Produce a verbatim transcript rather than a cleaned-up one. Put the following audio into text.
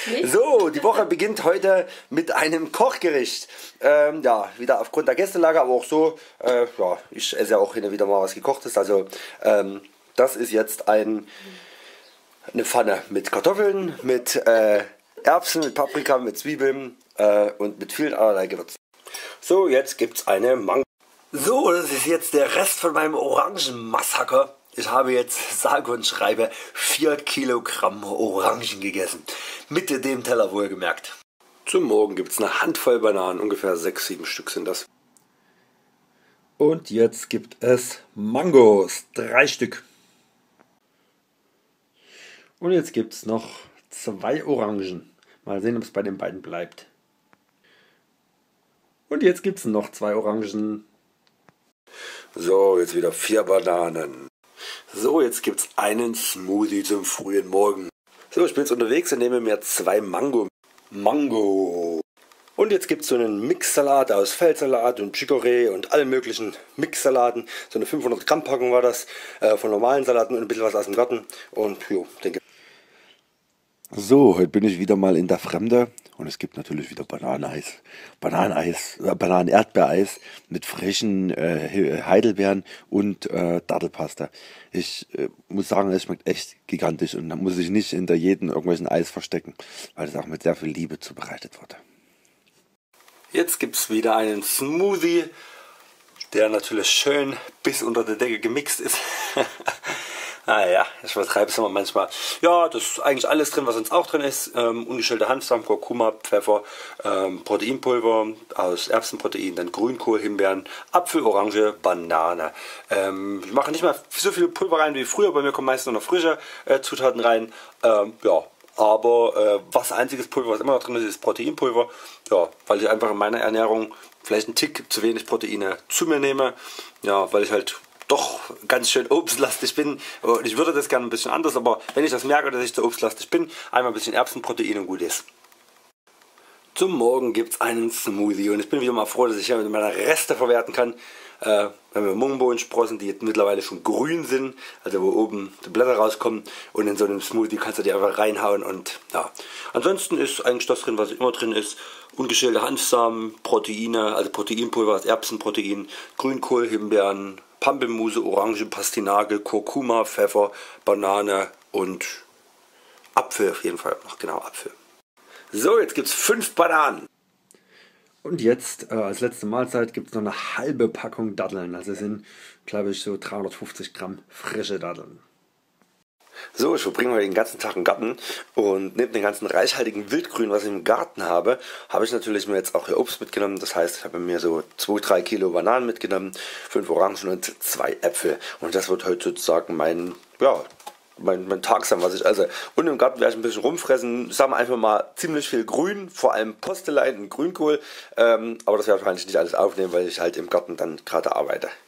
Nicht? So, die Woche beginnt heute mit einem Kochgericht. Ähm, ja, wieder aufgrund der Gästelage, aber auch so, äh, ja, ich esse ja auch hin und wieder mal was gekochtes. Also, ähm, das ist jetzt ein, eine Pfanne mit Kartoffeln, mit äh, Erbsen, mit Paprika, mit Zwiebeln äh, und mit vielen allerlei Gewürzen. So, jetzt gibt es eine Mango. So, das ist jetzt der Rest von meinem Orangenmassaker. Ich habe jetzt sage und schreibe vier Kilogramm Orangen gegessen. Mit dem Teller wohlgemerkt. Zum Morgen gibt es eine Handvoll Bananen, ungefähr sechs, sieben Stück sind das. Und jetzt gibt es Mangos, drei Stück. Und jetzt gibt es noch zwei Orangen. Mal sehen, ob es bei den beiden bleibt. Und jetzt gibt es noch zwei Orangen. So, jetzt wieder vier Bananen. So, jetzt gibt es einen Smoothie zum frühen Morgen. So, ich bin jetzt unterwegs und nehme mir zwei Mango. Mango. Und jetzt gibt es so einen Mixsalat aus Feldsalat und Chicorée und allen möglichen Mixsalaten. So eine fünfhundert Gramm Packung war das, äh, von normalen Salaten und ein bisschen was aus dem Garten. Und jo, denke. So, heute bin ich wieder mal in der Fremde und es gibt natürlich wieder Bananeneis. Bananeneis, äh, Bananen-Erdbeereis mit frischen äh, Heidelbeeren und äh, Dattelpasta. Ich äh, muss sagen, es schmeckt echt gigantisch und da muss ich nicht hinter jedem irgendwelchen Eis verstecken, weil es auch mit sehr viel Liebe zubereitet wurde. Jetzt gibt es wieder einen Smoothie, der natürlich schön bis unter der Decke gemixt ist. Naja, ich übertreibe es immer manchmal. Ja, das ist eigentlich alles drin, was sonst auch drin ist. Ähm, ungeschälte Hanfsamen, Kurkuma, Pfeffer, ähm, Proteinpulver aus Erbsenprotein, dann Grünkohl, Himbeeren, Apfel, Orange, Banane. Ähm, ich mache nicht mehr so viel Pulver rein wie früher, bei mir kommen meistens noch frische äh, Zutaten rein. Ähm, ja, aber äh, was einziges Pulver, was immer noch drin ist, ist Proteinpulver. Ja, weil ich einfach in meiner Ernährung vielleicht einen Tick zu wenig Proteine zu mir nehme. Ja, weil ich halt doch ganz schön obstlastig bin und ich würde das gerne ein bisschen anders, aber wenn ich das merke, dass ich zu obstlastig bin, einmal ein bisschen Erbsenprotein und gut ist. Zum Morgen gibt es einen Smoothie und ich bin wieder mal froh, dass ich hier mit meiner Reste verwerten kann. Äh, wenn wir Mungbohnensprossen, die jetzt mittlerweile schon grün sind, also wo oben die Blätter rauskommen, und in so einem Smoothie kannst du die einfach reinhauen und ja. Ansonsten ist eigentlich das drin, was immer drin ist. Ungeschälte Hanfsamen, Proteine, also Proteinpulver aus Erbsenprotein, Grünkohl, Himbeeren, Pampelmuse, Orange, Pastinake, Kurkuma, Pfeffer, Banane und Apfel auf jeden Fall. Ach genau, Apfel. So, jetzt gibt es fünf Bananen. Und jetzt äh, als letzte Mahlzeit gibt es noch eine halbe Packung Datteln. Also es sind, glaube ich, so dreihundertfünfzig Gramm frische Datteln. So, ich verbringe heute den ganzen Tag im Garten und neben dem ganzen reichhaltigen Wildgrün, was ich im Garten habe, habe ich natürlich mir jetzt auch hier Obst mitgenommen. Das heißt, ich habe mir so zwei, drei Kilo Bananen mitgenommen, fünf Orangen und zwei Äpfel. Und das wird heute sozusagen mein, ja, mein, mein Tag sein, was ich esse. Und im Garten werde ich ein bisschen rumfressen. Sagen wir einfach mal ziemlich viel Grün, vor allem Postelein und Grünkohl. Ähm, aber das werde ich wahrscheinlich nicht alles aufnehmen, weil ich halt im Garten dann gerade arbeite.